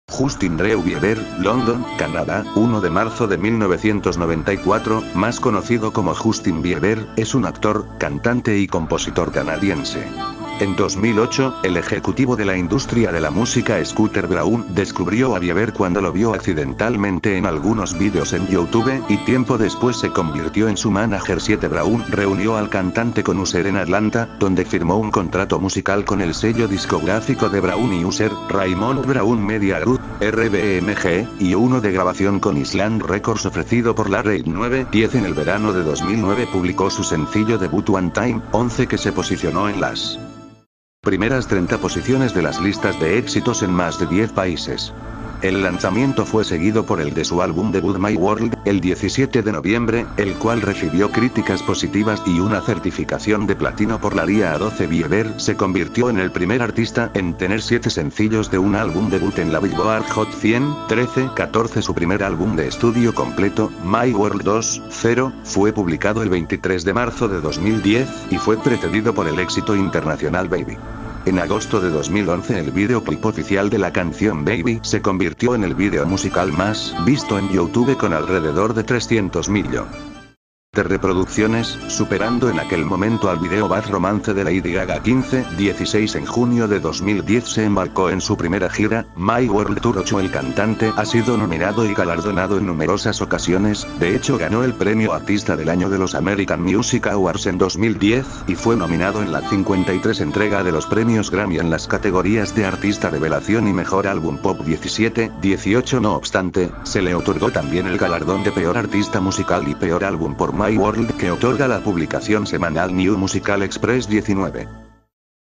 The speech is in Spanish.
Justin Drew Bieber, London, Canadá, 1 de marzo de 1994, más conocido como Justin Bieber, es un actor, cantante y compositor canadiense. En 2008, el ejecutivo de la industria de la música Scooter Braun descubrió a Bieber cuando lo vio accidentalmente en algunos vídeos en YouTube, y tiempo después se convirtió en su manager. Braun reunió al cantante con Usher en Atlanta, donde firmó un contrato musical con el sello discográfico de Braun y Usher, Raymond Braun Media Group, RBMG, y uno de grabación con Island Records ofrecido por la Red 910. En el verano de 2009 publicó su sencillo debut One Time 11, que se posicionó en las primeras 30 posiciones de las listas de éxitos en más de 10 países. El lanzamiento fue seguido por el de su álbum debut My World, el 17 de noviembre, el cual recibió críticas positivas y una certificación de platino por la RIAA 12. Bieber se convirtió en el primer artista en tener 7 sencillos de un álbum debut en la Billboard Hot 100, 13-14. Su primer álbum de estudio completo, My World 2.0, fue publicado el 23 de marzo de 2010, y fue precedido por el éxito internacional Baby. En agosto de 2011 el videoclip oficial de la canción Baby se convirtió en el video musical más visto en YouTube con alrededor de 300 millones de reproducciones, superando en aquel momento al video Bad Romance de Lady Gaga. 16 En junio de 2010 se embarcó en su primera gira, My World Tour 8. El cantante ha sido nominado y galardonado en numerosas ocasiones, de hecho ganó el premio Artista del Año de los American Music Awards en 2010, y fue nominado en la 53 entrega de los premios Grammy en las categorías de Artista Revelación y Mejor Álbum Pop 17-18. No obstante, se le otorgó también el galardón de Peor Artista Musical y Peor Álbum por My World, que otorga la publicación semanal New Musical Express 19.